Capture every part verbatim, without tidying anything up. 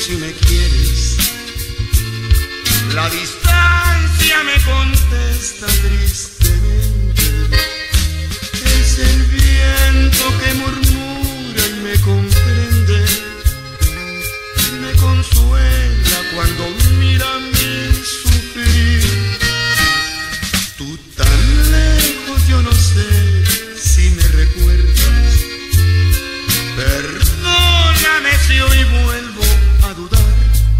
si me quieres. La distancia me contesta tristemente. Es el viento que murmura y me comprende. Me consuela cuando mira mi sufrir. Tú tan lejos, yo no sé si me recuerdas. Perdóname si hoy vuelvo a dudar.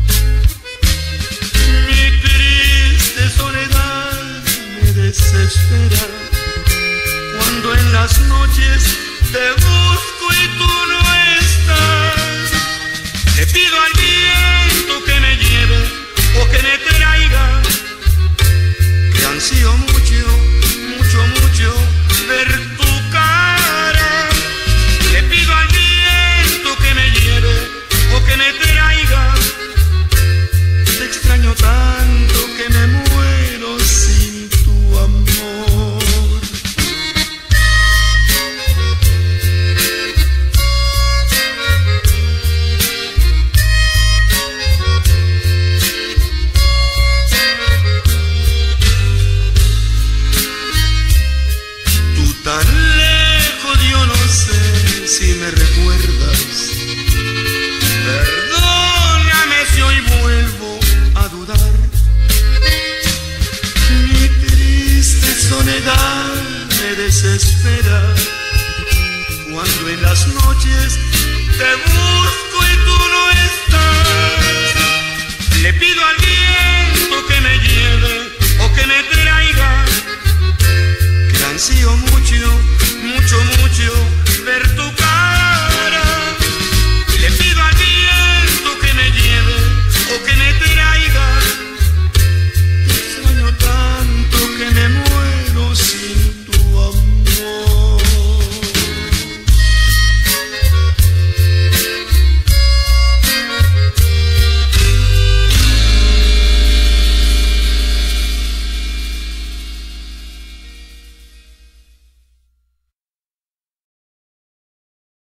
Mi triste soledad me desespera cuando en las noches te busco y tú no estás. Le pido al viento que me lleve o que me traiga, que ansío mucho, mucho, mucho ver tu cara. Le pido al viento que me lleve o que me traiga. Te extraño tanto que me muero sin tu amor. Tú tan lejos, yo no sé si me recuerdas. Perdóname si hoy vuelvo a dudar. Mi triste soledad me desespera cuando en las noches te busco y tú no estás. Le pido al viento que me lleve o que me traiga.